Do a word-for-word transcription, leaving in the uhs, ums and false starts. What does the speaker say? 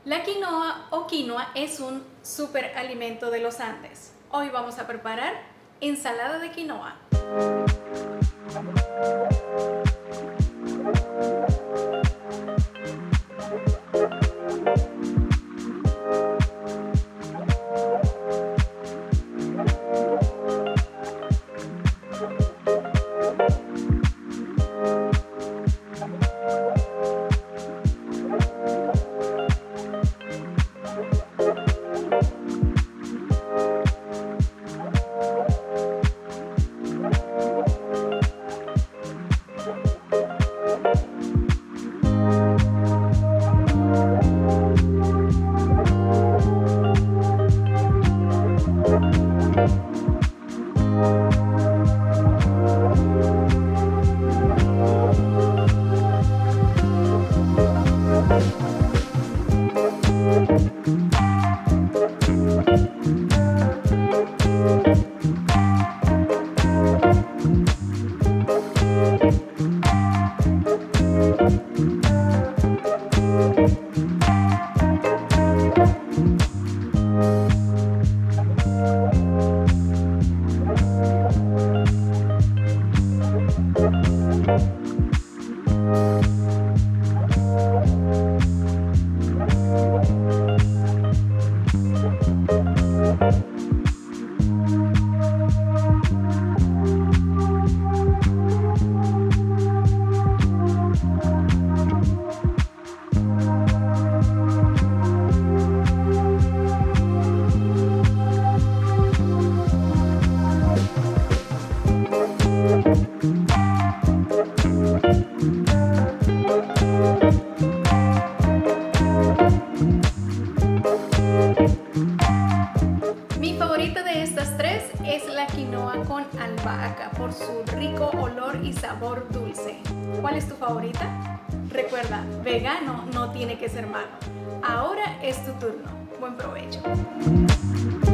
La quinoa o quinoa es un superalimento de los Andes. Hoy vamos a preparar ensalada de quinoa. Mi favorita de estas tres es la quinoa con albahaca por su rico olor y sabor dulce. ¿Cuál es tu favorita? Recuerda, vegano no tiene que ser malo. Ahora es tu turno. Buen provecho.